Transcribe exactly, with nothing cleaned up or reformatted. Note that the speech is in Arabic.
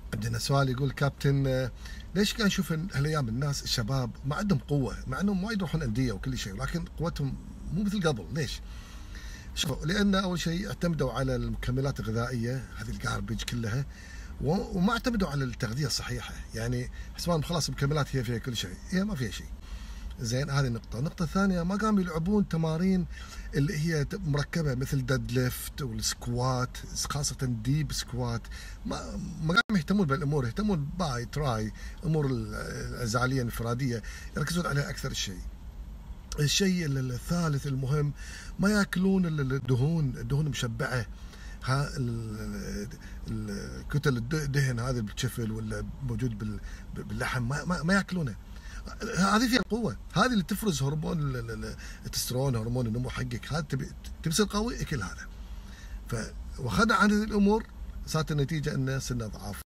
عندنا سؤال يقول كابتن، آه، ليش قاعد نشوف إن هالايام الناس الشباب ما عندهم قوه، مع انهم وايد يروحون انديه وكل شيء، ولكن قوتهم مو مثل قبل؟ ليش؟ شوفوا، لان اول شيء اعتمدوا على المكملات الغذائيه هذه الجاربج كلها، و- وما اعتمدوا على التغذيه الصحيحه. يعني حسبان خلاص المكملات هي فيها كل شيء، هي ما فيها شيء. زين، هذه النقطة. النقطة الثانية، ما قاموا يلعبون تمارين اللي هي مركبة مثل ديد ليفت والسكوات، خاصة ديب سكوات. ما ما قاموا يهتمون بالأمور، يهتمون باي تراي، أمور العزالية الانفرادية يركزون عليها أكثر شيء. الشيء الثالث المهم، ما ياكلون الدهون، الدهون المشبعة، ها ال- ال- كتل الدهن هذا بالشفل ولا موجود بال- باللحم، ما, ما, ما ياكلونه. هذه فيها قوه، هذه اللي تفرز هرمون ال- ال- ال- التستيرون، هرمون النمو حقك. هذا تبي تبي تصير قوي، اكل هذا. ف واخذنا عن هذه الامور، صارت النتيجه ان صرنا ضعاف.